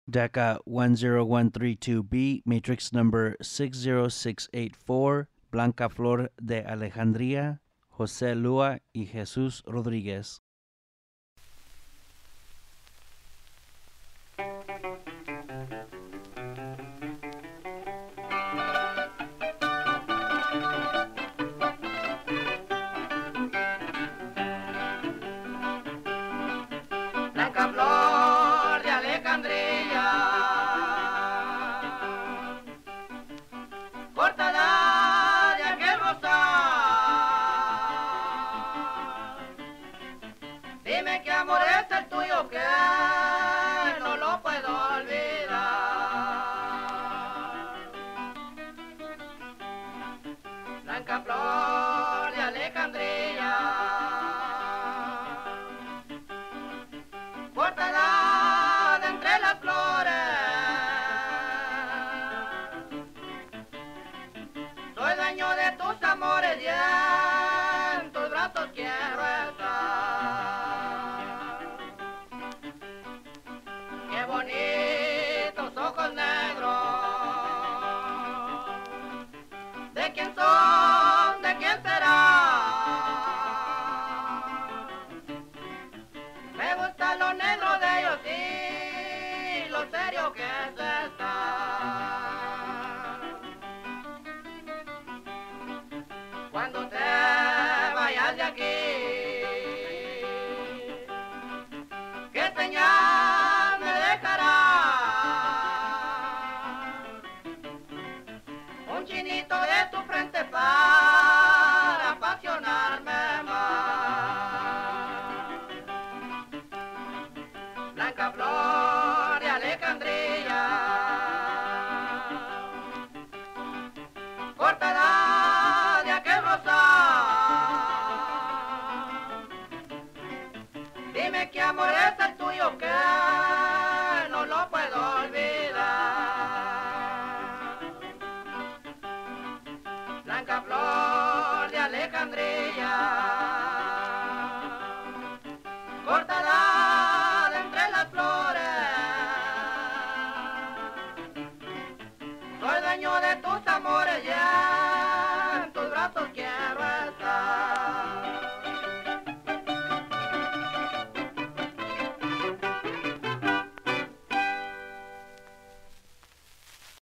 DACA 10132B, matrix number 60684, Blanca Flor de Alejandría, José Lua y Jesús Rodríguez. Blanca Flor de Alejandría, cortada de aquel rosal. Dime qué amor es el tuyo que no lo puedo olvidar. Blanca Flor de Alejandría, cortada de entre las flores. Soy dueño de tus amores y en tus brazos quiero estar. Qué bonitos ojos negros. ¿De quién son? ¿De quién será? Me gusta lo negro de ellos y lo serio que es estar. Cuando te vayas de aquí, ¿qué señal me dejarás? Un chinito de tu frente para apasionarme más. Blanca Flor de Alejandría, cortada de aquel rosal. Dime qué amor es